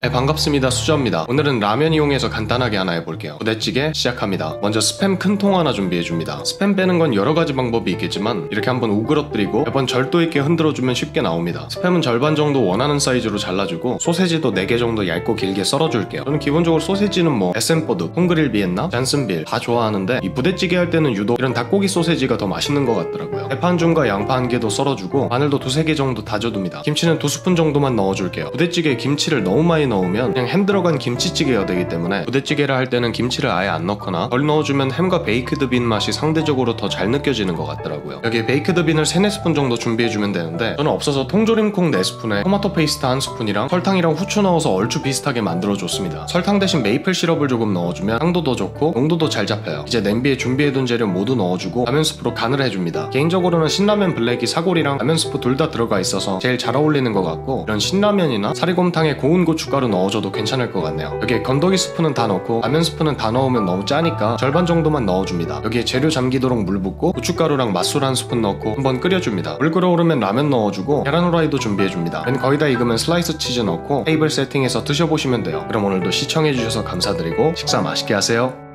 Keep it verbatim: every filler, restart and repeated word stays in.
네, 반갑습니다. 수저입니다. 오늘은 라면 이용해서 간단하게 하나 해볼게요. 부대찌개 시작합니다. 먼저 스팸 큰 통 하나 준비해줍니다. 스팸 빼는 건 여러가지 방법이 있겠지만 이렇게 한번 우그러뜨리고 몇 번 절도 있게 흔들어주면 쉽게 나옵니다. 스팸은 절반 정도 원하는 사이즈로 잘라주고 소세지도 네 개 정도 얇고 길게 썰어줄게요. 저는 기본적으로 소세지는 뭐 에센포드, 홈그릴 비엔나, 잔슨빌 다 좋아하는데 이 부대찌개 할 때는 유독 이런 닭고기 소세지가 더 맛있는 것 같더라고요. 대파 한 줌과 양파 한 개도 썰어주고 마늘도 두세 개 정도 다져둡니다. 김치는 두 스푼 정도만 넣어줄게요. 부대찌개에 김치를 너무 많이 넣으면 그냥 햄 들어간 김치찌개가 되기 때문에 부대찌개를 할 때는 김치를 아예 안 넣거나 덜 넣어주면 햄과 베이크드 빈 맛이 상대적으로 더 잘 느껴지는 것 같더라고요. 여기에 베이크드 빈을 세네 스푼 정도 준비해주면 되는데 저는 없어서 통조림콩 네 스푼에 토마토 페이스트 한 스푼이랑 설탕이랑 후추 넣어서 얼추 비슷하게 만들어줬습니다. 설탕 대신 메이플 시럽을 조금 넣어주면 향도 더 좋고 농도도 잘 잡혀요. 이제 냄비에 준비해둔 재료 모두 넣어주고 라면 스프로 간을 해줍니다. 개인적으로는 신라면 블랙이 사골이랑 라면 스프 둘 다 들어가 있어서 제일 잘 어울리는 것 같고 이런 신라면이나 사리곰탕에 고운 고춧가루 넣어줘도 괜찮을 것 같네요. 여기에 건더기 스프는 다 넣고 라면 스프는 다 넣으면 너무 짜니까 절반 정도만 넣어줍니다. 여기에 재료 잠기도록 물 붓고 고춧가루랑 맛술 한 스푼 넣고 한번 끓여줍니다. 물 끓어오르면 라면 넣어주고 계란 후라이도 준비해줍니다. 맨 거의 다 익으면 슬라이스 치즈 넣고 테이블 세팅해서 드셔보시면 돼요. 그럼 오늘도 시청해주셔서 감사드리고 식사 맛있게 하세요.